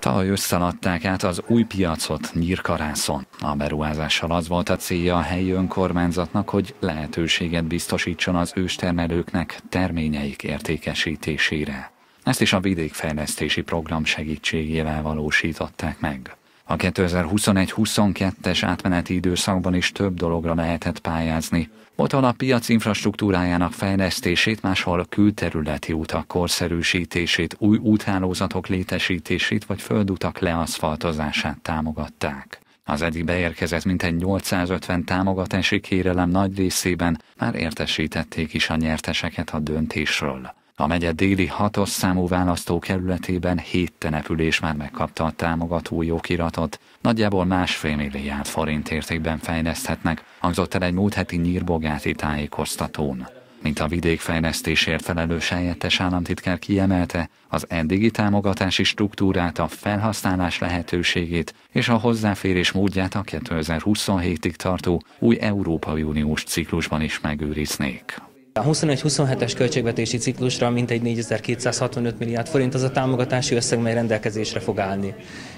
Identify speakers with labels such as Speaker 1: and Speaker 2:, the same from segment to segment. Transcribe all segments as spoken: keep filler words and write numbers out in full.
Speaker 1: Tavaly ősszel adták át az új piacot Nyírkarászon. A beruházással az volt a célja a helyi önkormányzatnak, hogy lehetőséget biztosítson az őstermelőknek terményeik értékesítésére. Ezt is a vidékfejlesztési program segítségével valósították meg. A kétezer-huszonegy huszonkettes átmeneti időszakban is több dologra lehetett pályázni. Otthon a piac infrastruktúrájának fejlesztését, máshol külterületi utak korszerűsítését, új úthálózatok létesítését vagy földutak leaszfaltozását támogatták. Az eddig beérkezett mintegy nyolcszázötven támogatási kérelem nagy részében már értesítették is a nyerteseket a döntésről. A megye déli hatos számú választókerületében hét település már megkapta a támogatói okiratot, nagyjából másfél milliárd forint értékben fejleszthetnek, hangzott el egy múlt heti nyírbogáti tájékoztatón. Mint a vidékfejlesztésért felelős helyettes államtitkár kiemelte, az eddigi támogatási struktúrát, a felhasználás lehetőségét és a hozzáférés módját a kétezer-huszonhétig tartó új Európai Uniós ciklusban is megőriznék.
Speaker 2: A huszonegy huszonhetes költségvetési ciklusra mintegy négyezer-kétszázhatvanöt milliárd forint az a támogatási összeg, mely rendelkezésre fog állni.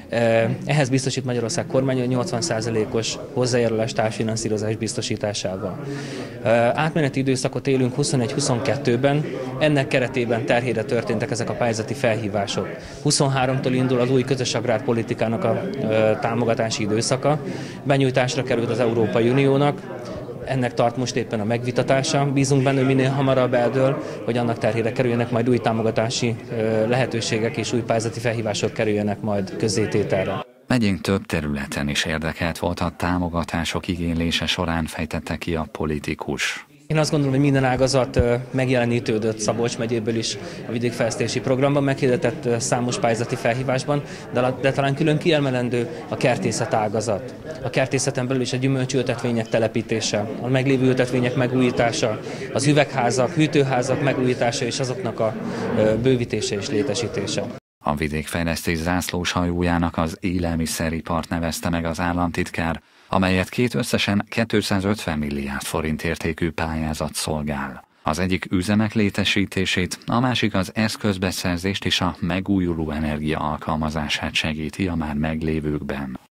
Speaker 2: Ehhez biztosít Magyarország kormánya nyolcvan százalékos hozzájárulás társfinanszírozás biztosításával. Átmeneti időszakot élünk huszonegy huszonkettőben, ennek keretében terhére történtek ezek a pályázati felhívások. huszonháromtól indul az új közös agrárpolitikának a támogatási időszaka, benyújtásra került az Európai Uniónak. Ennek tart most éppen a megvitatása. Bízunk benne, hogy minél hamarabb eldől, hogy annak terhére kerüljenek majd új támogatási lehetőségek és új pályázati felhívások kerüljenek majd közzétételre.
Speaker 1: Megyénk több területen is érdekelt volt a támogatások igénylése során, fejtette ki a politikus.
Speaker 2: Én azt gondolom, hogy minden ágazat megjelenítődött Szabolcs megyéből is a vidékfejlesztési programban, meghirdetett számos pályázati felhívásban, de, de talán külön kiemelendő a kertészet ágazat. A kertészeten belül is a gyümölcsültetvények telepítése, a meglévő ültetvények megújítása, az üvegházak, hűtőházak megújítása és azoknak a bővítése és létesítése.
Speaker 1: A vidékfejlesztés zászlós hajójának az élelmiszeripart nevezte meg az államtitkár, amelyet két összesen kétszázötven milliárd forint értékű pályázat szolgál. Az egyik üzemek létesítését, a másik az eszközbeszerzést és a megújuló energia alkalmazását segíti a már meglévőkben.